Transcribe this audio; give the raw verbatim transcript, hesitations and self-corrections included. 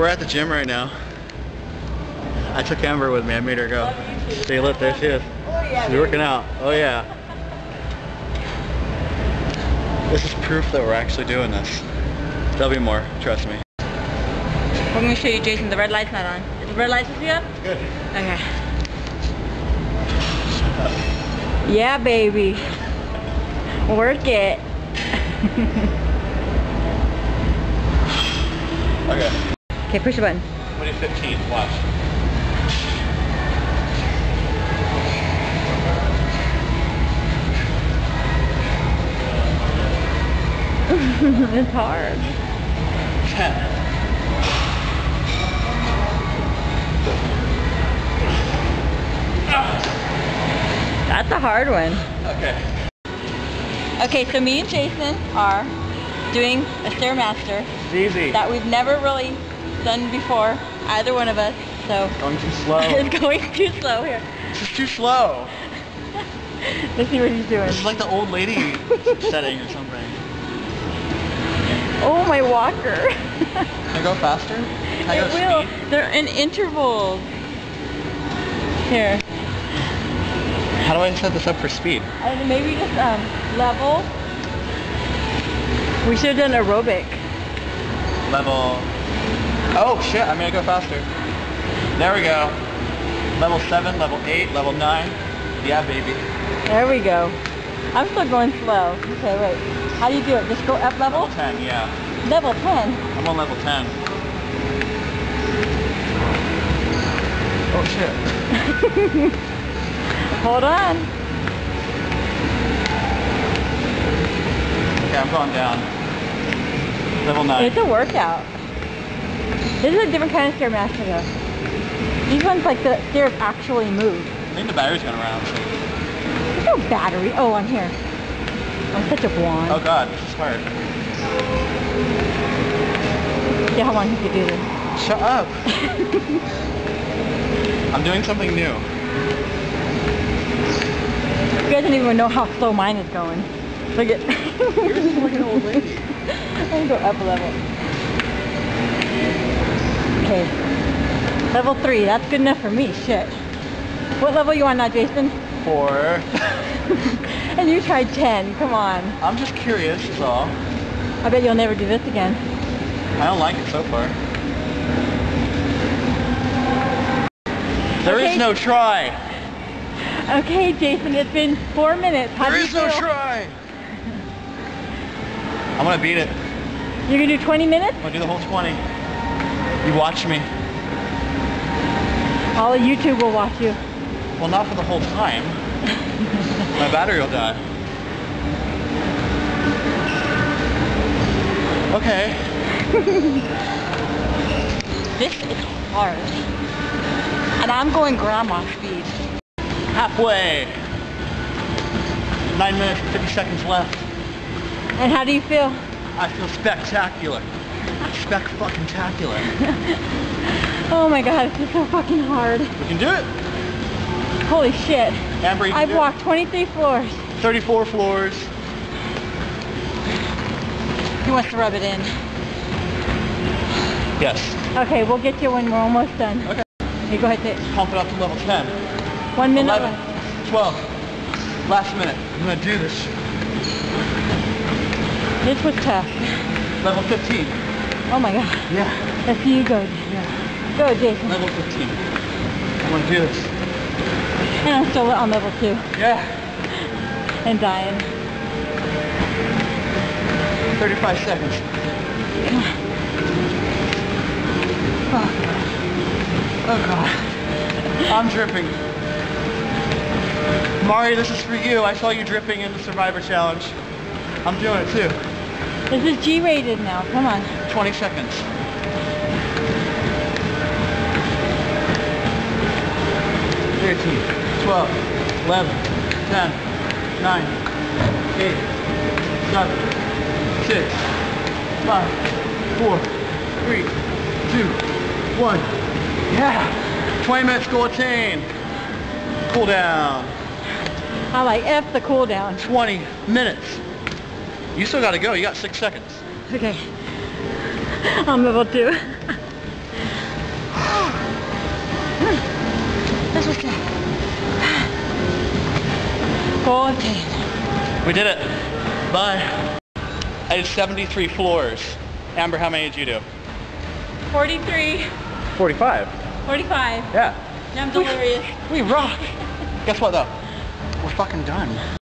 at the gym right now. I took Amber with me. I made her go. See, look, there she is. She's working out. Oh yeah. This is proof that we're actually doing this. There'll be more, trust me. I'm going to show you, Jason. The red light's not on. Is the red light supposed to be up? Good. Okay. Yeah, baby. Work it. Okay. Okay, push the button. twenty fifteen, watch. It's hard. ten. That's a hard one. Okay. Okay, so me and Jason are doing a Stairmaster. It's easy. That we've never really done before, either one of us. So Going too slow. it's going too slow here. This is too slow. Let's see what he's doing. This is like the old lady setting or something. Oh, my walker. Can I go faster? Can I It go will. speed? They're in intervals. Here. How do I set this up for speed? I don't know, maybe just um, level. We should have done aerobic. Level. Oh shit, I'm gonna go faster. There we go. Level seven, level eight, level nine. Yeah, baby. There we go. I'm still going slow. Okay, wait. How do you do it? Just go up level? Level ten, yeah. Level ten? I'm on level ten. Oh shit. Hold on. Okay, I'm going down. Level nine. It's a workout. This is a different kind of Stairmaster though. These ones, like, the stairs actually move. I think the battery's going around. There's no battery. Oh, I'm here. I'm such a blonde. Oh god, this is hard. Yeah, how long you could do this? Shut up. I'm doing something new. You guys don't even know how slow mine is going. Look at. Yours is like an old lady. I'm gonna go up a level. Okay. Level three, that's good enough for me, shit. What level you on now, Jason? Four. And you tried ten, come on. I'm just curious, is all. I bet you'll never do this again. I don't like it so far. There Okay. is no try. Okay, Jason, it's been four minutes. How There do you is no feel? try. I'm gonna beat it. You're gonna do twenty minutes? I'm gonna do the whole twenty. You watch me. All of YouTube will watch you. Well, not for the whole time. My battery will die. Okay. This is hard. And I'm going grandma speed. Halfway. Nine minutes and fifty seconds left. And how do you feel? I feel spectacular. Spec-fucking-tacular. Oh my god, this is so fucking hard. We can do it. Holy shit. Amber, you can I've do walked twenty-three floors. it. thirty-four floors. He wants to rub it in. Yes. Okay, we'll get you when we're almost done. Okay. Okay, go ahead. Take Pump it up to level ten. one minute eleven. left. twelve. Last minute. I'm gonna do this. This was tough. Level fifteen. Oh my god. Yeah. Let's see you go. Yeah. Go, Jason. Level fifteen. I'm gonna do this. And I'm still on level two. Yeah. And dying. thirty-five seconds. Oh god. Oh god. I'm dripping. Mari, this is for you. I saw you dripping in the Survivor Challenge. I'm doing it too. This is G-rated now. Come on. twenty seconds. thirteen, twelve, eleven, ten, nine, eight, seven, six, five, four, three, two, one. Yeah! twenty minutes goal attained. Cool down. I like F the cooldown. twenty minutes. You still gotta go. You got six seconds. Okay. I'm level two. That's what's up. fourteen. We did it. Bye. I did seventy-three floors. Amber, how many did you do? forty-three. forty-five. forty-five. Yeah. I'm delirious. We, we rock. Guess what though? We're fucking done.